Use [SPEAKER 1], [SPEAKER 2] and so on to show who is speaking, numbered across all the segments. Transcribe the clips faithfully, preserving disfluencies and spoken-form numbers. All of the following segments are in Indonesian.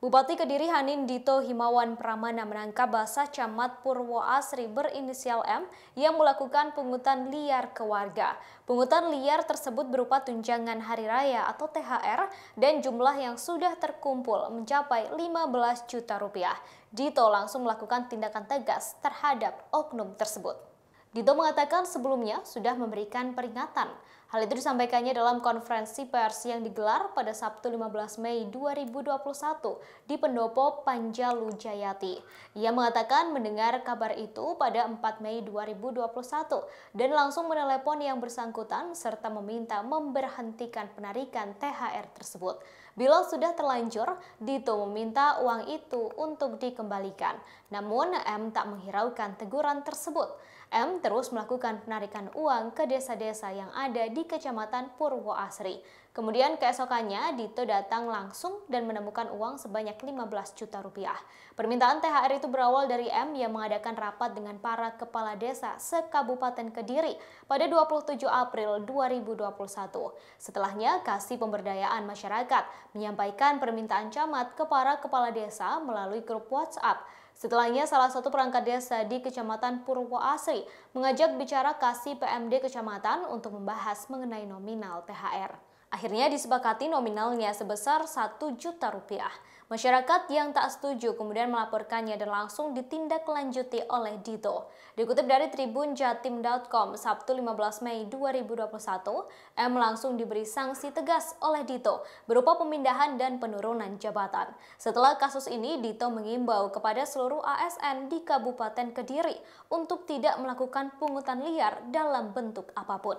[SPEAKER 1] Bupati Kediri Hanin Dito Himawan Pramana menangkap basah camat Purwoasri berinisial M yang melakukan pungutan liar ke warga. Pungutan liar tersebut berupa tunjangan hari raya atau T H R dan jumlah yang sudah terkumpul mencapai lima belas juta rupiah. Dito langsung melakukan tindakan tegas terhadap oknum tersebut. Dito mengatakan sebelumnya sudah memberikan peringatan. Hal itu disampaikannya dalam konferensi pers yang digelar pada Sabtu lima belas Mei dua ribu dua puluh satu di Pendopo Panjalu Jayati. Ia mengatakan mendengar kabar itu pada empat Mei dua ribu dua puluh satu dan langsung menelepon yang bersangkutan serta meminta memberhentikan penarikan T H R tersebut. Bila sudah terlanjur, Dito meminta uang itu untuk dikembalikan. Namun M tak menghiraukan teguran tersebut. M terus melakukan penarikan uang ke desa-desa yang ada di Kecamatan Purwoasri. Kemudian keesokannya Dito datang langsung dan menemukan uang sebanyak lima belas juta rupiah. Permintaan T H R itu berawal dari M yang mengadakan rapat dengan para kepala desa se-Kabupaten Kediri pada dua puluh tujuh April dua ribu dua puluh satu. Setelahnya, Kasih Pemberdayaan Masyarakat menyampaikan permintaan camat ke para kepala desa melalui grup WhatsApp. Setelahnya, salah satu perangkat desa di Kecamatan Purwoasri mengajak bicara Kasih P M D Kecamatan untuk membahas mengenai nominal T H R. Akhirnya disepakati nominalnya sebesar satu juta rupiah. Masyarakat yang tak setuju kemudian melaporkannya dan langsung ditindaklanjuti oleh Dito. Dikutip dari tribun jatim titik com Sabtu lima belas Mei dua ribu dua puluh satu, M langsung diberi sanksi tegas oleh Dito berupa pemindahan dan penurunan jabatan. Setelah kasus ini, Dito mengimbau kepada seluruh A S N di Kabupaten Kediri untuk tidak melakukan pungutan liar dalam bentuk apapun.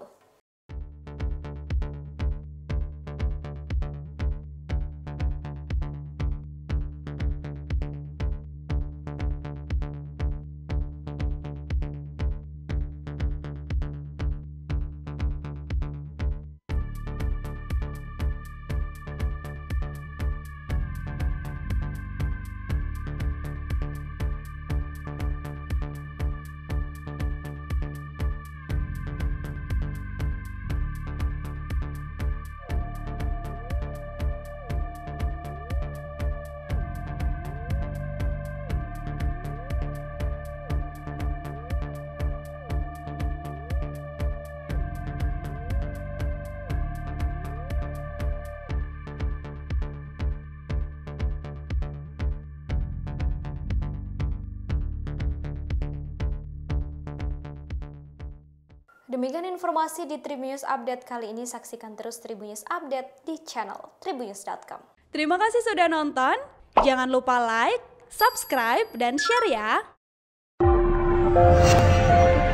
[SPEAKER 1] Demikian informasi di Tribun News Update kali ini. Saksikan terus Tribun News Update di channel tribunnews dot com.
[SPEAKER 2] Terima kasih sudah nonton. Jangan lupa like, subscribe, dan share ya.